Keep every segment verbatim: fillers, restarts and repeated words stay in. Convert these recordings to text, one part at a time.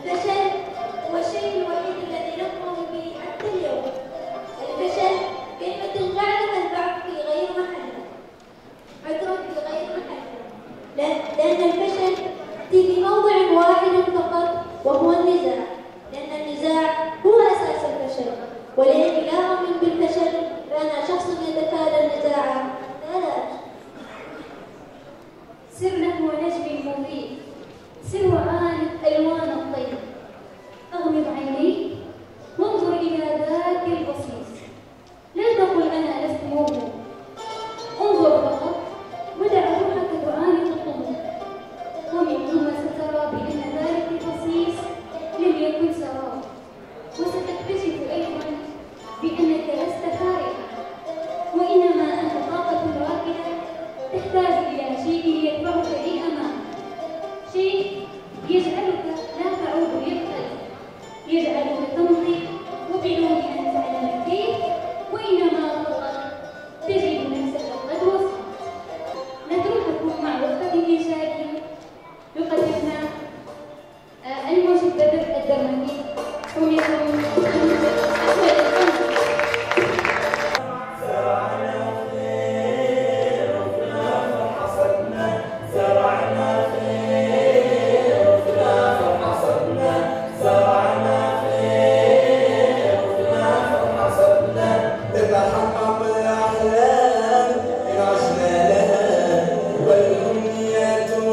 الفشل هو الشيء الوحيد الذي نقوم به حتى اليوم. الفشل كلمة قاعدة البعض في غير محلها، عذر في غير محلها، لأن الفشل يأتي في موضع واحد فقط وهو النزاع، لأن النزاع هو أساس الفشل، ولأني لا أؤمن بالفشل فأنا شخص يتفادى النزاع. لا لا سر نحو نجم مضيء، سر وعانق ألوان الطير، أغمض عينيك وانظر إلى ذاك البصيص، لا تقل أنا لست موهوب، انظر فقط ودع روحك تعانق الطموح، ومن ثم سترى بأن ذلك البصيص لم يكن سراب، وستكتشف أيضا بأنك لست فارغا، وإنما أنت طاقة راكدة تحتاج إلى شيء يدفعك للأمام، شيء يجعلك لا تعود للخلف، يجعلك تمضي وبدون أن تعلم كيف، وإنما فقط تجد نفسك قد وصلت. نترككم مع وقفة إنشائية يقدمنا الموجب بدر الدرمكي حميكم تتحقق الأحلام إن عشنا لها والأمنيات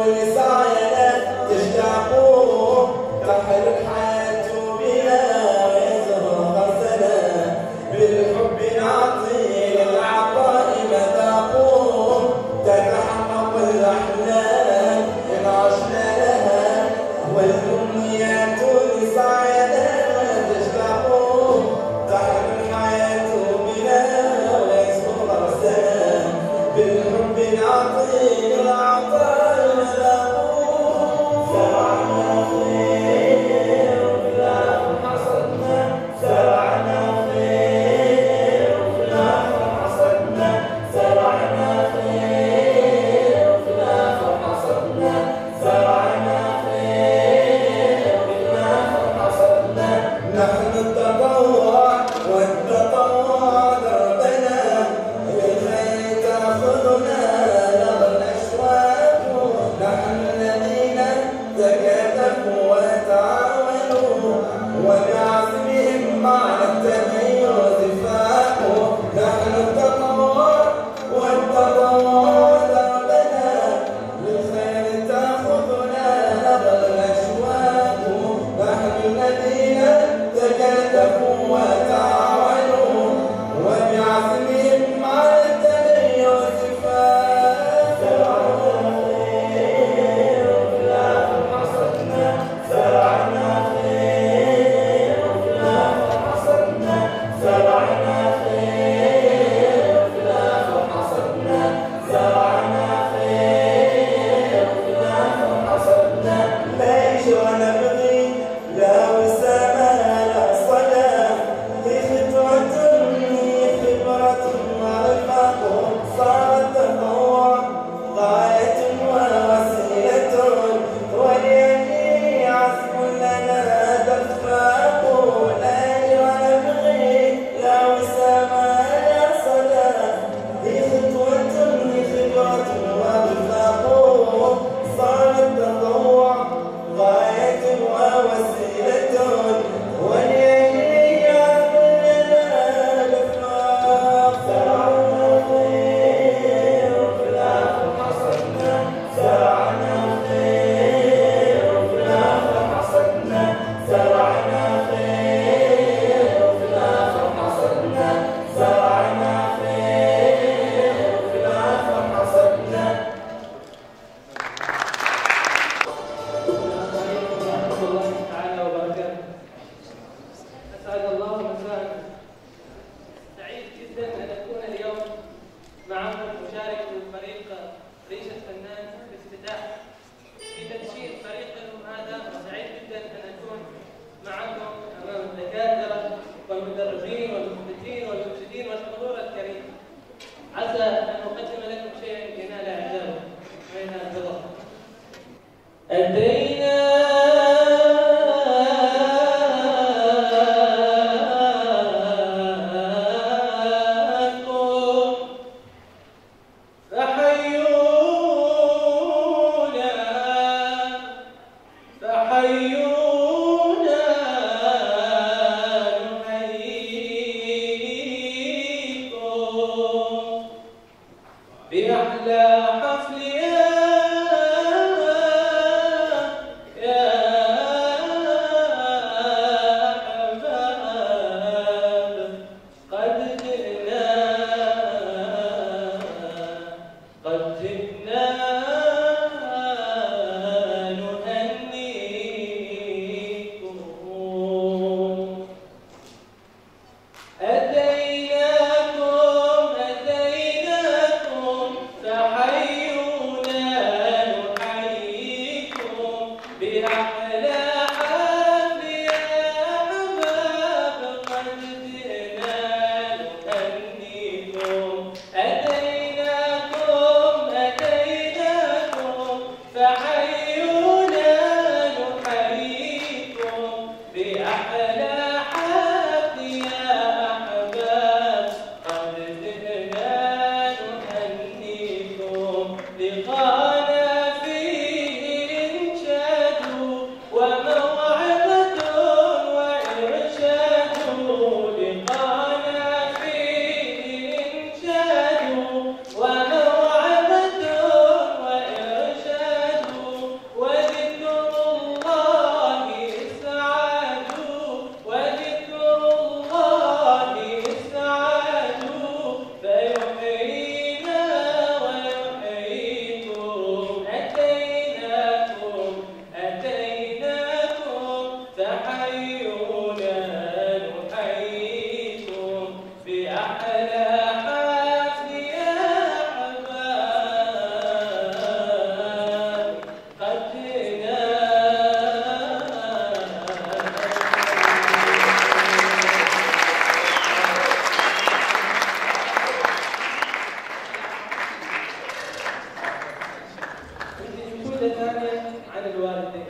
الوالدين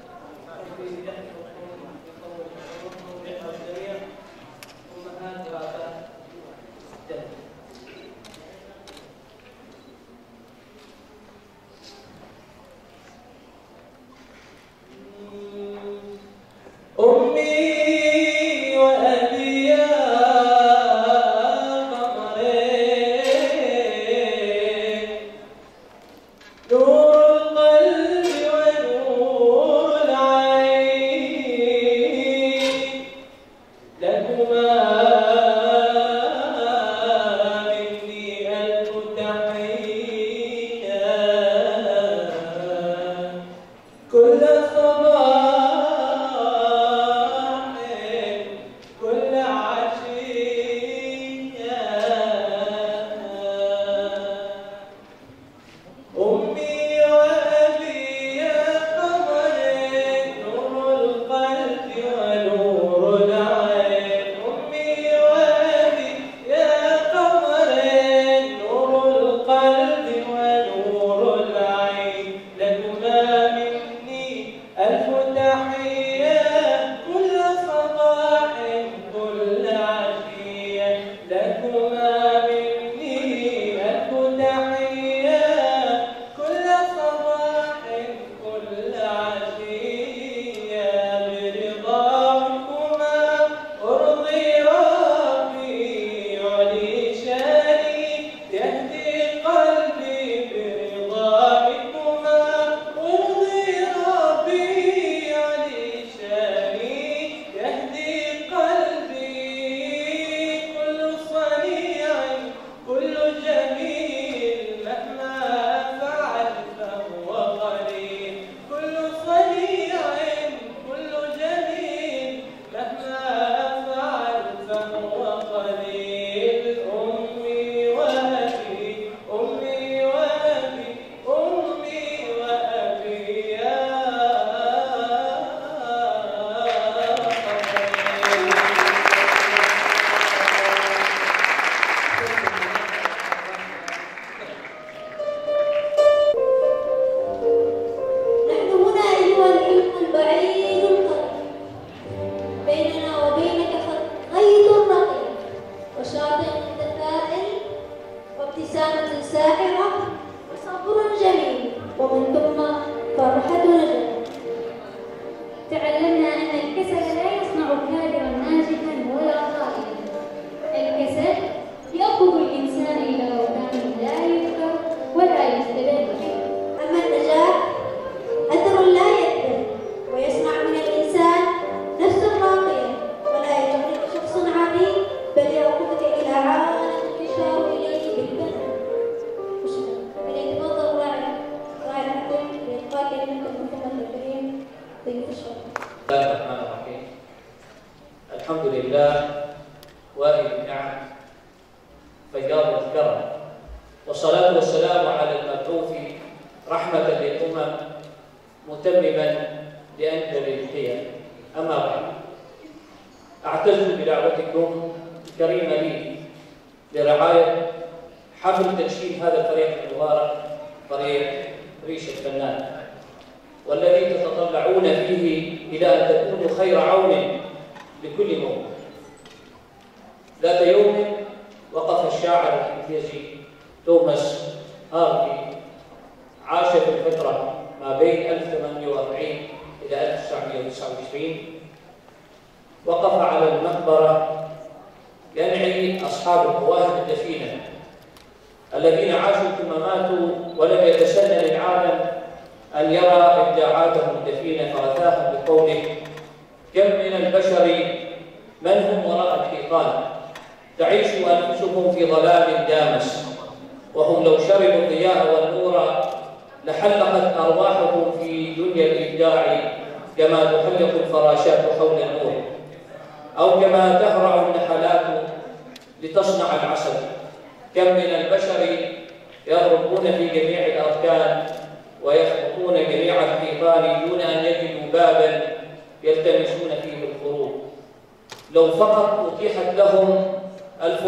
أمهات وآباء الدم. أمي وأبي يا قمرين نور القلب ونور العين لكما مني ألف تحية كل صباح كل عشية أمي وأبي يا قمرين نور القلب ونور العين أمي وأبي يا قمرين نور القلب ونور العين لكما مني ألف تحية كل صباح كل عشية لكما مني ألف تحية كل صباح كل عشية برضاكما أرضي ربي يعلي شاني يهدي قلبي برضاكما أرضي ربي يعلي شاني يهدي قلبي كل صنيع كل جميل مهما فعل فهو قليل كل صنيع كل جميل مهما فعل فهو قليل أمي وأبي أمي وأبي أمي وأبي يا نحن هنا أيها الحلم البعيد القريب بيننا وبينك خيط رقيق وشاطئ متفائل وابتسامة ساحرة وصبر جميل ومن ثم فرحة نجاح. تعلمنا أن الكسل لا يصنع كادرا ناجحا ولا قائدا. الكسل يأخذ الإنسان إلى أوهام لا يذكر ولا يستبد به. أما النجاح أثر لا يكبر ويصنع من الإنسان نفسا راقيا ولا يجعلك شخص عظيم بل يأخذك إلى عالم يشار إليه بالبدن. فليتفضل راعي راعي الحكم بإلقاء كلمة المحتمل الكريم ضيوف الشرف. بسم الله الرحمن الرحيم. الحمد لله واهب النعم فياض الكرم والصلاة والسلام على المبعوث رحمة للأمم متمما لأنجل الحيل. أما بعد أعتز بدعوتكم الكريمة لي لرعاية حفل تدشين هذا الفريق المبارك فريق ريش الفنان والذي تتطلعون فيه إلى أن تكونوا خير عون لكل مؤمن. ذات يوم وقف الشاعر الإنجليزي توماس هارتي عاش في الفترة ما بين ألف وثمانمئة وأربعين إلى ألف وتسعمئة وتسعة وعشرين وقف على المقبرة ينعي أصحاب المواهب الدفينة الذين عاشوا ثم ماتوا ولم يتسنى للعالم أن يرى إبداعاتهم الدفينة فرثاهم بقوله: كم من البشر من هم وراء الحيطان تعيش أنفسهم في ظلام دامس وهم لو شربوا الضياء والنور لحلقت أرواحهم في دنيا الإبداع كما تحلق الفراشات حول النور أو كما تهرع النحلات لتصنع العسل. كم من البشر يضربون في جميع الأركان ويخبطون جميع الحيطان دون أن يجدوا بابا يلتمسون فيه الخروج. لو فقط أتيحت لهم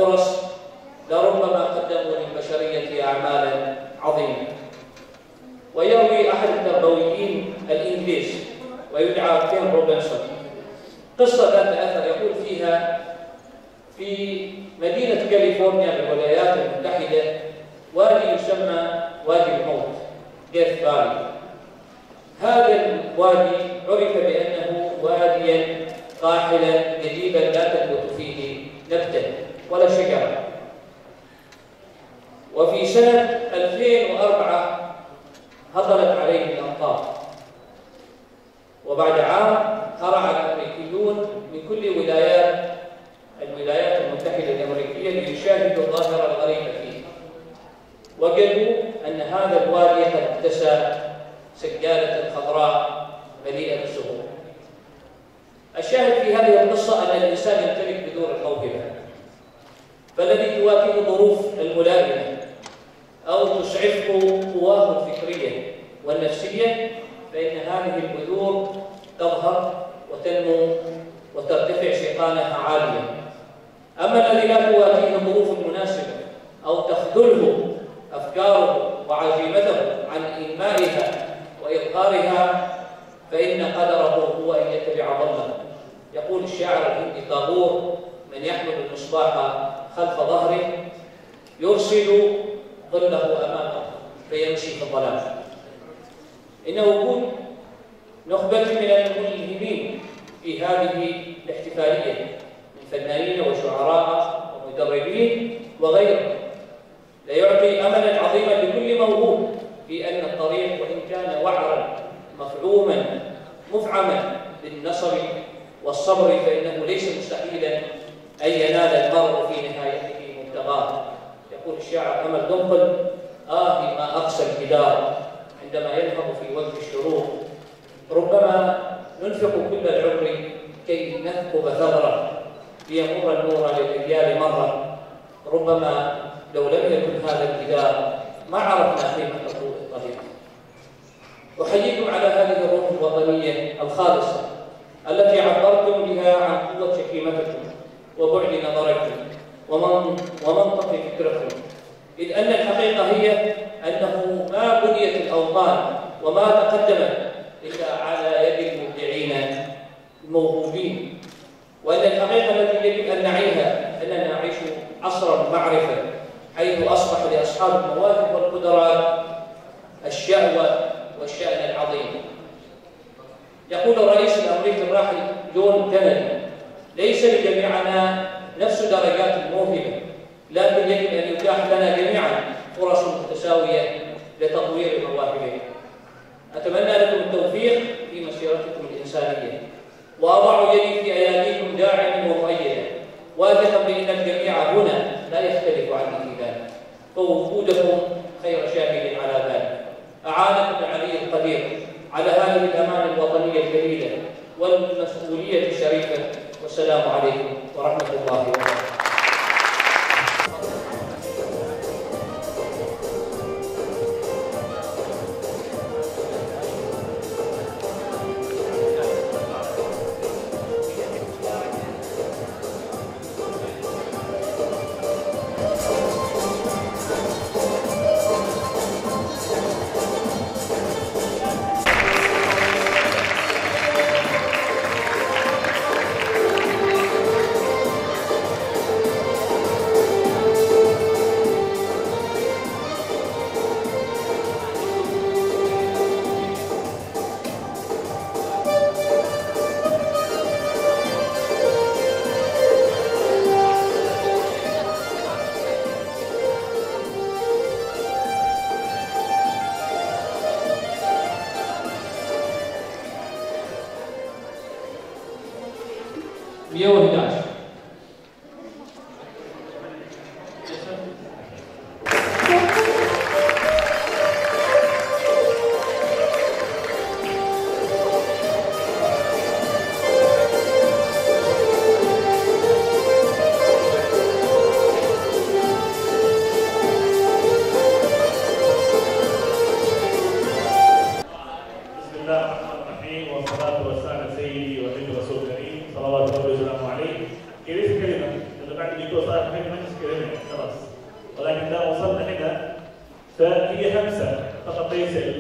الفرص لربما قدموا للبشرية أعمالا عظيمة. ويروي أحد التربويين الإنجليز ويدعى كين روبنسون قصة ذات أثر يقول فيها: في مدينة كاليفورنيا بالولايات المتحدة وادي يسمى وادي الموت ديث فالي. هذا الوادي عرف بأنه واديا قاحلا جديدا لا تنبت فيه نبتة ولا شجرة. وفي سنة ألفين وأربعة هطلت عليه الأمطار، وبعد عام هرع الأمريكيون من كل ولايات الولايات المتحدة الأمريكية ليشاهدوا الظاهرة الغريبة فيه. وجدوا أن هذا الوادي قد اتسع سجالة خضراء مليئة بالزهور. الشاهد في هذه القصة أن الإنسان يمتلك بذور الموهبة، فالذي تواكب الظروف الملائمة أو تسعفه قواه الفكرية والنفسية فإن هذه البذور تظهر وتنمو وترتفع شيطانها عاليا. أما الذي لا تواجهه الظروف المناسبة أو تخذله أفكاره وعزيمته عن إنمائها وإظهارها فإن قدره هو أن يتبع ظنه. يقول الشاعر الهندي طابور: من يحمل المصباح خلف ظهره يرسل ظله أمامه فيمشي في الظلام. إنه وجود نخبة من الملهمين في هذه الاحتفالية من فنانين وشعراء ومدربين وغيرهم ليعطي أملا عظيما لكل موهوب في أن الطريق وإن كان وعرا مفعوما مفعما بالنصر والصبر فإنه ليس مستحيلا أن ينال المرء في نهايته مبتغاه. يقول الشاعر أمل دنقل: آه ما أقسى الجدار عندما ينهض في وقت الشروق، ربما ننفق كل العمر كي نثقب ثغرة ليمر النور للرجال مرة، ربما لو لم يكن هذا الجدار ما عرفنا قيمة طول الطريق. أحييكم على هذه الروح الوطنية الخالصة التي عبرتم بها عن قوة شكيمتكم وبعد نظركم ومنطق فكركم، إذ أن الحقيقة هي أنه ما بنيت الأوطان وما تقدمت إلا على يد المبدعين الموهوبين، وأن الحقيقة التي يجب أن نعيها أننا نعيش عصر المعرفة حيث أصبح لأصحاب المواهب والقدرات الشأوة والشأن العظيم. يقول الرئيس الأمريكي الراحل جون كينيدي: ليس لجميعنا نفس درجات الموهبة، لكن يجب أن يتاح لنا جميعا فرص متساوية لتطوير مواهبنا. أتمنى لكم التوفيق في مسيرتكم الإنسانية، وأضع يدي في أياديكم داعما ومؤيدا، واثقا بأن الجميع هنا لا يختلف عني في ذلك، فوجودكم خير شاهد على ذلك. أعانكم العلي القدير على هذه الأمانة الوطنية الجليلة والمسؤولية الشريفة، والسلام عليكم ورحمة الله وبركاته. مئة وأحد عشر. بسم الله الرحمن الرحيم، والصلاة والسلام على سيدي وحبيب رسول الكريم صلوات الله وسلامه عليه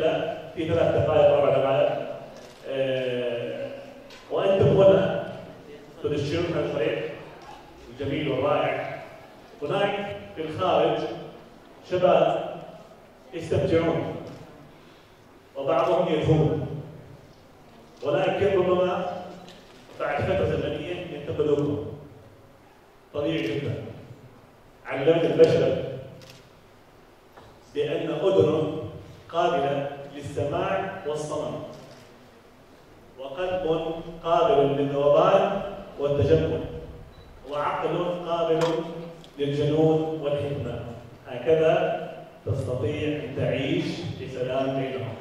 إلا في ثلاث دقائق أربع دقائق. أه وأنتم هنا تدشرون هذا الفريق الجميل والرائع. هناك في الخارج شباب يستمتعون وبعضهم يلهون، ولكن ربما بعد فترة زمنية ينتقدونكم. طبيعي جدا. علمت البشر بأن أذن قابلة للسماع والصمم، وقلب قابل للذوبان والتجمل، وعقل قابل للجنون والحكمة. هكذا تستطيع أن تعيش بسلام بينهم.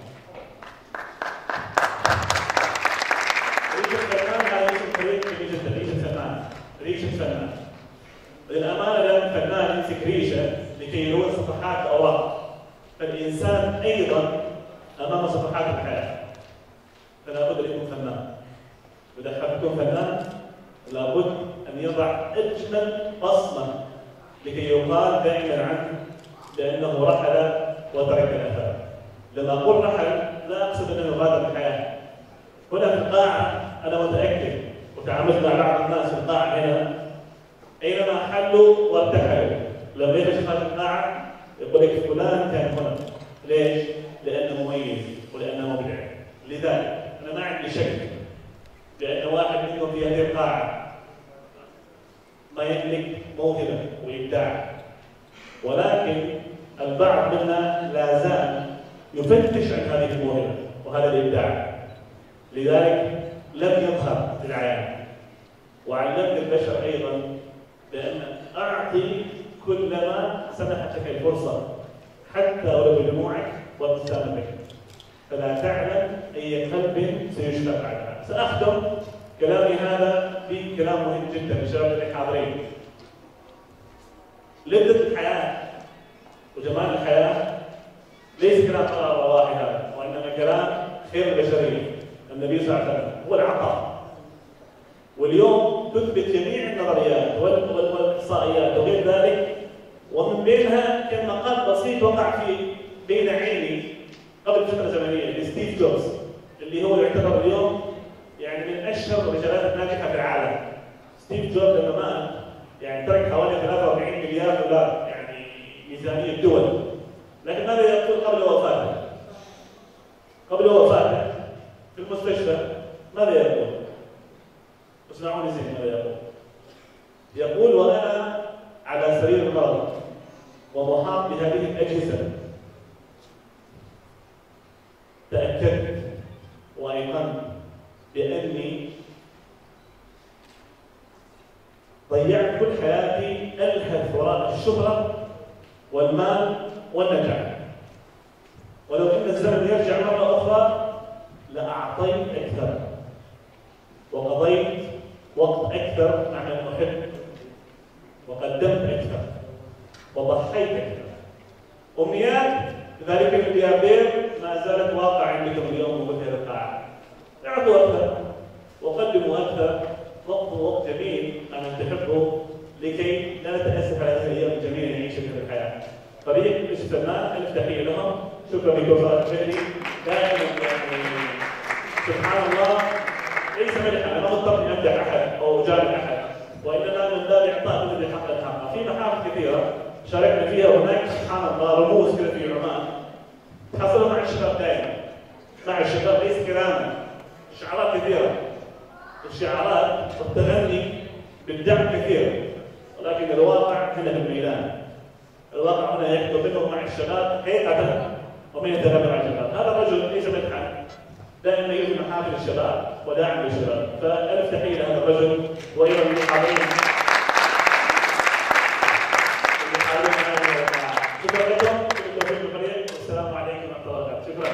ريش الفنان هذا ريش الفريق ريش ريش الفنان ريش الفنان. للأمانة لما الفنان يمسك ريشة لكي يلون صفحات الأوراق، فالإنسان أيضا أمام صفحات الحياة، فلا بد أن يكون فنان. إذا حاب يكون فنان لابد أن يضع أجمل بصمة لكي يقال دائما عنه لأنه رحل وترك الأثر. لما أقول رحل لا أقصد أنه غادر الحياة. هنا في القاعة أنا متأكد وتعاملت مع بعض الناس في القاعة هنا أينما حلوا وارتحلوا لما يجي خارج القاعة يقول لك فلان كان هنا. ليش؟ لأنه مميز ولأنه مبدع. لذلك أنا ما عندي شك بأن واحد منكم في هذه القاعة ما يملك موهبة وإبداع، ولكن البعض منا لا زال يفتش عن هذه الموهبة وهذا الإبداع، لذلك لم يظهر في العيان. وعلمت البشر أيضا بأن أعطي كلما سمحت لك الفرصة حتى ولو بدموعك وابتسامتك، فلا تعلم أي قلب سيشفى بعدها. سأختم كلامي هذا بكلام مهم جدا للشباب الحاضرين. لذة الحياة وجمال الحياة ليس كلام قرار رواحي هذا، وإنما كلام خير البشرية. النبي صلى الله عليه وسلم هو العطاء. واليوم تثبت جميع النظريات والإحصائيات وغير ذلك، ومن بينها كان مقال بسيط وقع في بين عيني قبل فترة زمنية لستيف جوبز، اللي هو يعتبر اليوم يعني من أشهر الرجالات الناجحة في العالم. ستيف جوبز لما مات يعني ترك حوالي ثلاثة وأربعين مليار دولار يعني ميزانية الدول. لكن ماذا يقول قبل وفاته؟ قبل وفاته في المستشفى ماذا يقول؟ اسمعوني زين ماذا يقول. يقول وأنا على سرير المرض ومحاط بهذه الأجهزة تأكدت وأيقنت بأني ضيعت كل حياتي ألهث وراء الشهرة والمال والنجاح، ولو أن الزمن يرجع مرة أخرى لأعطيت أكثر وقضيت وقت أكثر مع من أحب وقدمت أكثر وضحيت أكثر. أمنيات ذلك الملياردير ما زالت واقع عندكم اليوم وفي هذه القاعة. اعطوا أكثر وقدموا أكثر، وقتوا وقت جميل مع من تحبه لكي لا نتأسف على هذه الأيام الجميلة نعيشها في الحياة. فريق الاستماع ألف تحية لهم. شكرا لكم صراحة شهري. دائما يعني سبحان الله ليس مدحا، أنا ما مضطر إني أمدح أحد أو أجامل أحد، وإنما من باب إعطاء كل ذي حق الحق. في محافل كثيرة شاركنا فيها، وهناك سبحان الله رموز كذا في عمان تحصلوا مع الشباب دائما. مع الشباب ليس كلاما، شعارات كثيرة، الشعارات والتغني بالدعم كثير، ولكن الواقع هنا في الميدان. الواقع هنا يحدث منهم مع الشباب حقيقة ومن يتغنى مع الشباب. هذا الرجل ليس مدحا، دائما يجي محافل الشباب وداعم للشباب. فألف تحية لهذا الرجل وإلى المحاضرين. شكرا لكم، بالتوفيق للفريق، والسلام عليكم ورحمة الله وبركاته. شكرا.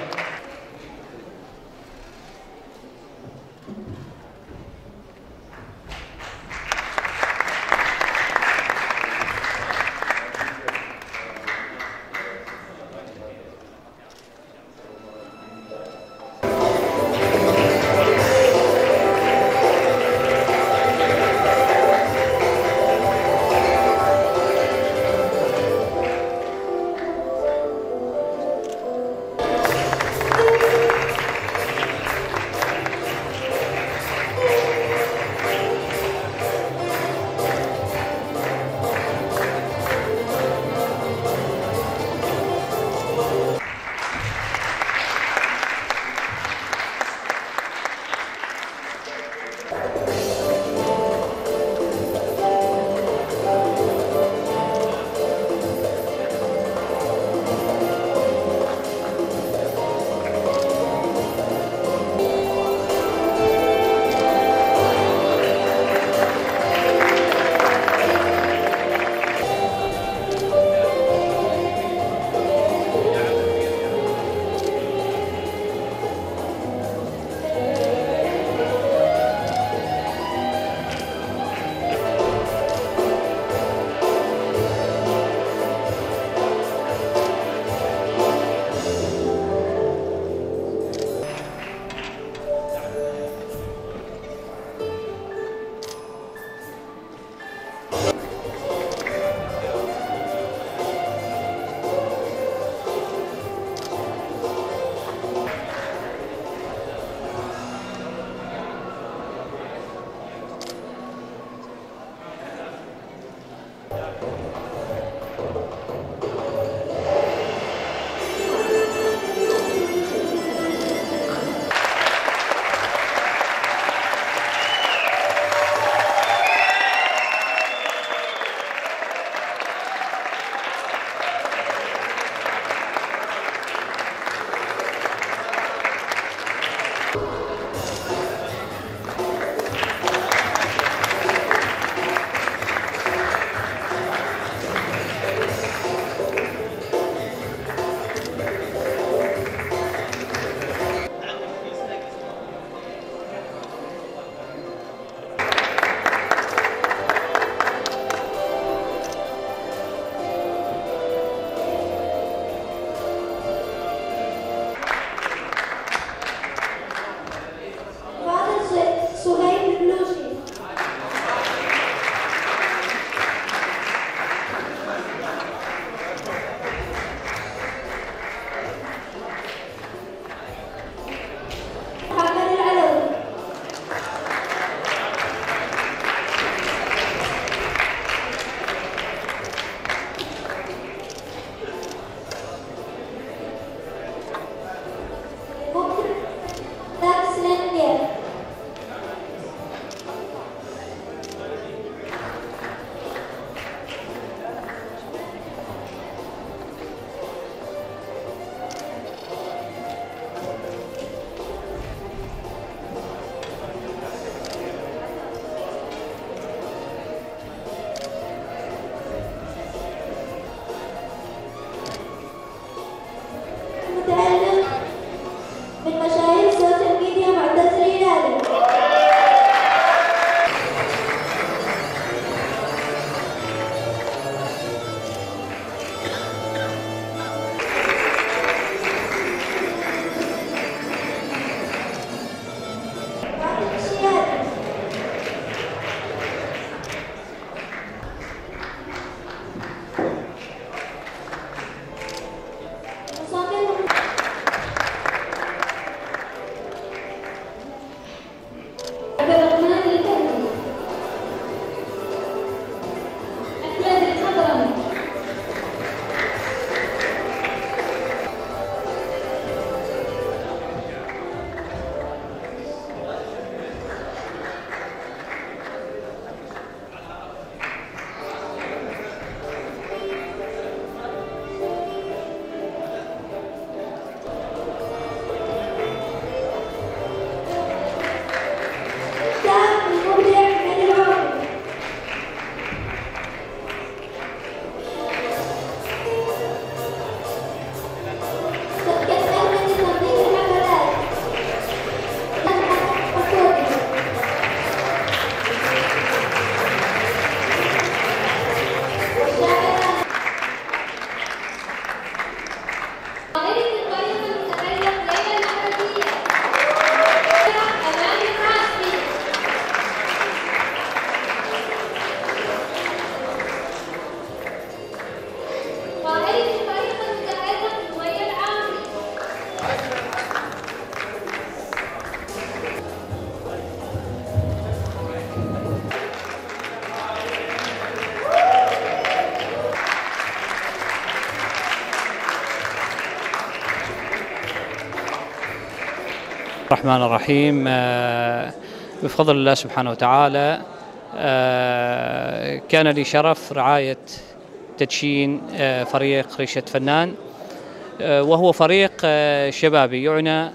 الرحمن الرحيم. بفضل الله سبحانه وتعالى كان لي شرف رعاية تدشين فريق ريشة فنان، وهو فريق شبابي يعنى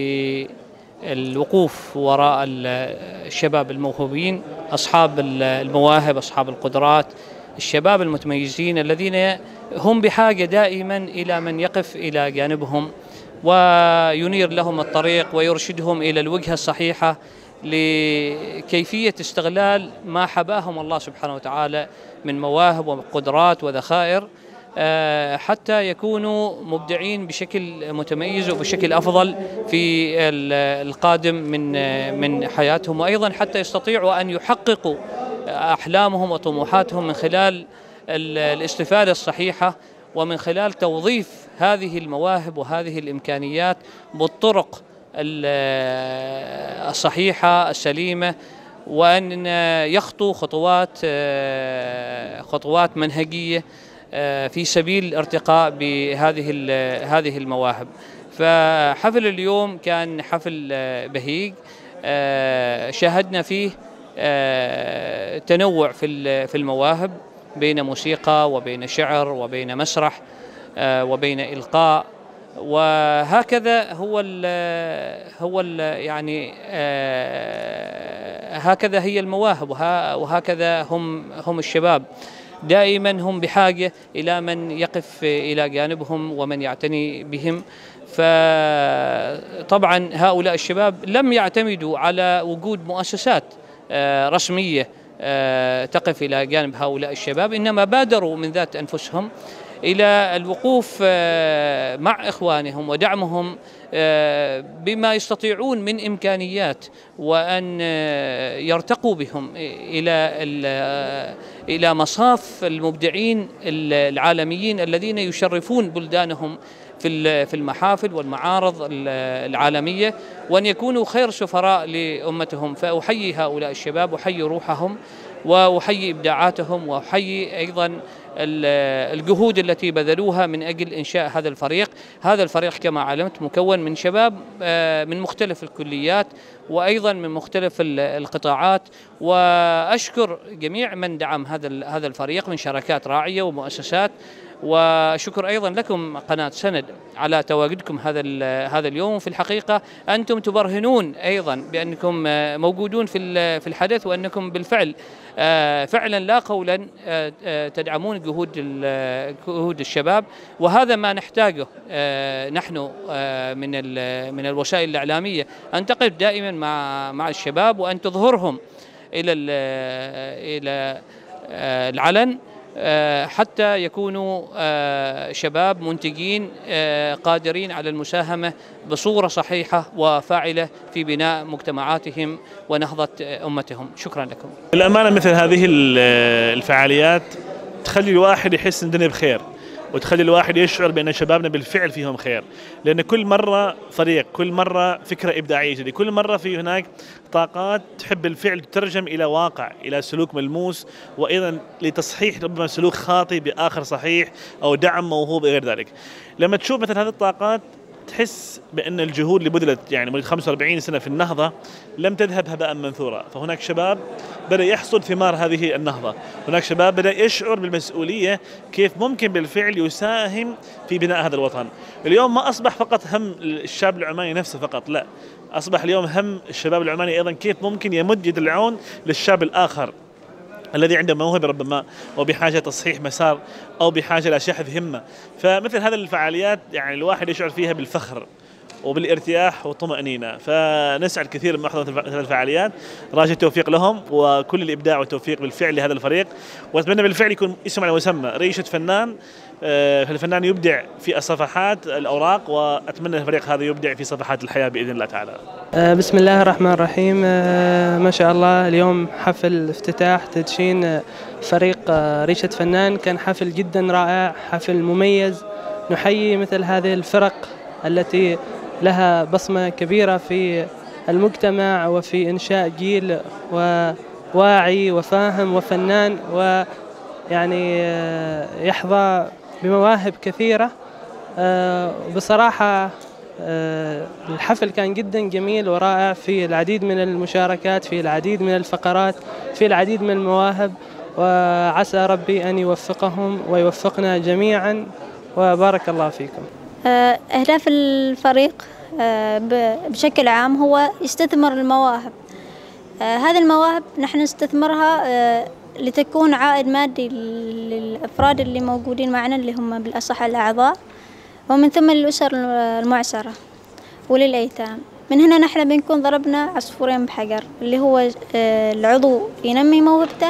بالوقوف وراء الشباب الموهوبين، أصحاب المواهب، أصحاب القدرات، الشباب المتميزين الذين هم بحاجة دائما إلى من يقف إلى جانبهم وينير لهم الطريق ويرشدهم إلى الوجهة الصحيحة لكيفية استغلال ما حباهم الله سبحانه وتعالى من مواهب وقدرات وذخائر حتى يكونوا مبدعين بشكل متميز وبشكل أفضل في القادم من من حياتهم، وأيضا حتى يستطيعوا أن يحققوا أحلامهم وطموحاتهم من خلال الاستفادة الصحيحة ومن خلال توظيف هذه المواهب وهذه الإمكانيات بالطرق الصحيحة السليمة، وأن يخطوا خطوات خطوات منهجية في سبيل الارتقاء بهذه هذه المواهب. فحفل اليوم كان حفل بهيج، شاهدنا فيه تنوع في في المواهب بين موسيقى وبين شعر وبين مسرح وبين إلقاء وهكذا هو ال هو ال يعني هكذا هي المواهب، وهكذا هم هم الشباب، دائما هم بحاجة إلى من يقف إلى جانبهم ومن يعتني بهم. فطبعا هؤلاء الشباب لم يعتمدوا على وجود مؤسسات رسمية تقف إلى جانب هؤلاء الشباب، إنما بادروا من ذات أنفسهم إلى الوقوف مع إخوانهم ودعمهم بما يستطيعون من إمكانيات، وأن يرتقوا بهم إلى إلى مصاف المبدعين العالميين الذين يشرفون بلدانهم في في المحافل والمعارض العالمية، وأن يكونوا خير سفراء لأمتهم. فأحيي هؤلاء الشباب، أحيي روحهم وأحيي إبداعاتهم، وأحيي أيضا الجهود التي بذلوها من أجل إنشاء هذا الفريق. هذا الفريق كما علمت مكون من شباب من مختلف الكليات وأيضا من مختلف القطاعات، وأشكر جميع من دعم هذا هذا الفريق من شركات راعية ومؤسسات. وشكر أيضا لكم قناة سند على تواجدكم هذا هذا اليوم. في الحقيقة أنتم تبرهنون أيضا بأنكم موجودون في في الحدث، وأنكم بالفعل فعلا لا قولا تدعمون جهود جهود الشباب، وهذا ما نحتاجه نحن من من الوسائل الإعلامية، أن تقف دائما مع مع الشباب وأن تظهرهم إلى إلى العلن حتى يكونوا شباب منتجين قادرين على المساهمة بصورة صحيحة وفاعلة في بناء مجتمعاتهم ونهضة أمتهم. شكرا لكم. الأمانة مثل هذه الفعاليات تخلي الواحد يحس إن الدنيا بخير، وتخلي الواحد يشعر بأن شبابنا بالفعل فيهم خير، لأن كل مرة فريق، كل مرة فكرة إبداعية جديدة، كل مرة في هناك طاقات تحب بالفعل تترجم إلى واقع، إلى سلوك ملموس، وأيضا لتصحيح ربما سلوك خاطئ بآخر صحيح أو دعم موهوب غير ذلك. لما تشوف مثل هذه الطاقات تحس بأن الجهود اللي بذلت يعني من خمسة وأربعين سنة في النهضة لم تذهب هباء منثورا. فهناك شباب بدأ يحصد ثمار هذه النهضة، هناك شباب بدأ يشعر بالمسؤولية كيف ممكن بالفعل يساهم في بناء هذا الوطن. اليوم ما أصبح فقط هم الشاب العماني نفسه فقط، لا، أصبح اليوم هم الشباب العماني أيضا كيف ممكن يمد يد العون للشاب الآخر الذي عنده موهبة ربما أو بحاجة تصحيح مسار أو بحاجة لشحذ همة. فمثل هذه الفعاليات يعني الواحد يشعر فيها بالفخر وبالارتياح والطمأنينة. فنسعد كثير من محضرة مثل الفعاليات، راجي التوفيق لهم وكل الإبداع والتوفيق بالفعل لهذا الفريق، وأتمنى بالفعل يكون اسم على مسمى ريشة فنان. الفنان يبدع في صفحات الأوراق، وأتمنى الفريق هذا يبدع في صفحات الحياة بإذن الله تعالى. بسم الله الرحمن الرحيم. ما شاء الله اليوم حفل افتتاح تدشين فريق ريشة فنان، كان حفل جدا رائع، حفل مميز. نحيي مثل هذه الفرق التي لها بصمة كبيرة في المجتمع وفي إنشاء جيل وواعي وفاهم وفنان، ويعني يحظى بمواهب كثيرة. بصراحة الحفل كان جدا جميل ورائع، في العديد من المشاركات، في العديد من الفقرات، في العديد من المواهب، وعسى ربي أن يوفقهم ويوفقنا جميعا، وبارك الله فيكم. أهداف الفريق بشكل عام هو يستثمر المواهب. هذه المواهب نحن نستثمرها لتكون عائد مادي للأفراد اللي موجودين معنا، اللي هم بالأصح الأعضاء، ومن ثم للأسر المعسرة وللأيتام. من هنا نحن بنكون ضربنا عصفورين بحجر، اللي هو العضو ينمي موهبته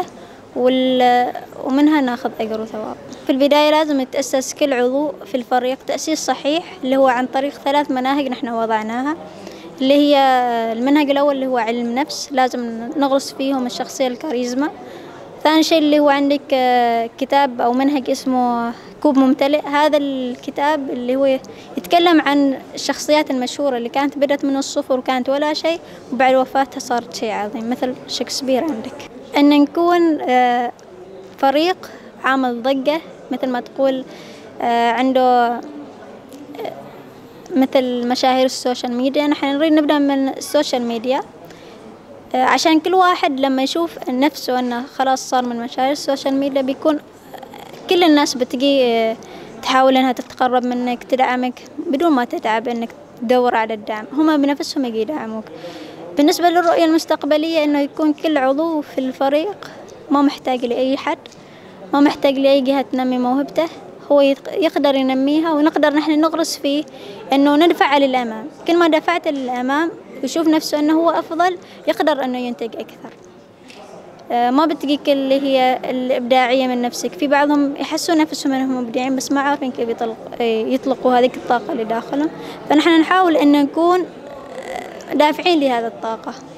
ومنها ناخذ أجر وثواب. في البداية لازم يتأسس كل عضو في الفريق تأسيس صحيح، اللي هو عن طريق ثلاث مناهج نحن وضعناها، اللي هي المنهج الأول اللي هو علم نفس، لازم نغرس فيهم الشخصية الكاريزما. ثاني شيء اللي هو عندك كتاب أو منهج اسمه كوب ممتلئ. هذا الكتاب اللي هو يتكلم عن الشخصيات المشهورة اللي كانت بدأت من الصفر وكانت ولا شيء، وبعد وفاتها صارت شيء عظيم، مثل شكسبير. عندك أن نكون فريق عامل ضجة، مثل ما تقول عنده مثل مشاهير السوشيال ميديا. نحن نريد نبدأ من السوشيال ميديا عشان كل واحد لما يشوف نفسه أنه خلاص صار من مشاهير السوشيال ميديا، بيكون كل الناس بتجي تحاول أنها تتقرب منك، تدعمك بدون ما تتعب أنك تدور على الدعم، هم بنفسهم يدعموك. بالنسبة للرؤية المستقبلية إنه يكون كل عضو في الفريق ما محتاج لأي حد، ما محتاج لأي جهة تنمي موهبته، هو يقدر ينميها، ونقدر نحن نغرس فيه إنه ندفع للأمام. كل ما دفعت للأمام يشوف نفسه إنه هو أفضل، يقدر إنه ينتج أكثر. ما بتجيك اللي هي الإبداعية من نفسك، في بعضهم يحسوا نفسهم أنهم مبدعين بس ما عارفين كيف يطلقوا هذه الطاقة اللي داخلهم، فنحن نحاول أن نكون دافعين لهذه الطاقة.